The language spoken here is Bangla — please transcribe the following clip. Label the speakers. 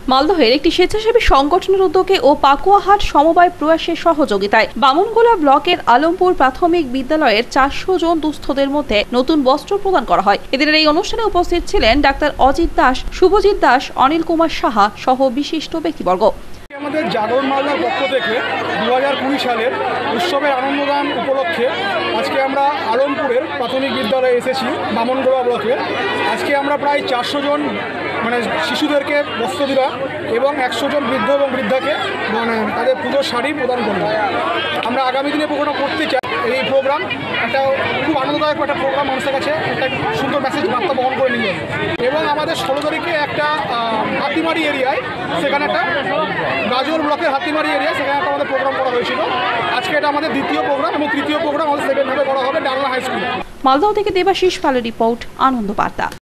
Speaker 1: মালদহের একটি স্বেচ্ছাসেবী সংগঠনের উদ্যোগে ও পাকুয়াহাট সমবায় প্রয়াসের সহযোগিতায় বামনগোলা ব্লকের আলমপুর প্রাথমিক বিদ্যালয়ের 400 জন দুস্থদের মধ্যে নতুন বস্ত্র প্রদান করা হয়। এদিনের এই অনুষ্ঠানে উপস্থিত ছিলেন ডাক্তার অজিত দাস, শুভজিৎ দাস, অনিল কুমার সাহা সহ বিশিষ্ট ব্যক্তিবর্গ।
Speaker 2: আমাদের জাগরণ মালদার পক্ষ থেকে 2020 সালের উৎসবের আনন্দদান উপলক্ষে আজকে আমরা আলমপুরের প্রাথমিক বিদ্যালয়ে এসেছি বামনগোলা ব্লকে। আজকে আমরা প্রায় 400 জন শিশুদেরকে বস্ত্র দিলাম এবং 100 জন বৃদ্ধ এবং বৃদ্ধাকে তাদের পুজোর শাড়ি প্রদান করলাম। আমরা আগামী দিনে প্রোগ্রাম করতে চাই। এই প্রোগ্রাম একটা খুব আনন্দদায়ক একটা প্রোগ্রাম, মানুষের কাছে একটা সুন্দর মেসেজ বার্তা বহন করে নিয়ে যাবে। এবং আমাদের 16 তারিখে একটা হাতিমারি এরিয়ায়, সেখানে একটা গাজল ব্লকের হাতিমারি এরিয়ায় সেখানে একটা আমাদের প্রোগ্রাম করা হয়েছিল। আজকে এটা আমাদের দ্বিতীয় প্রোগ্রাম এবং তৃতীয় প্রোগ্রাম আমাদের সেকেন্ড ভাবে করা হবে ডালনা হাই স্কুলে।
Speaker 1: মালদহ থেকে দেবাশিস পালের রিপোর্ট, আনন্দ বার্তা।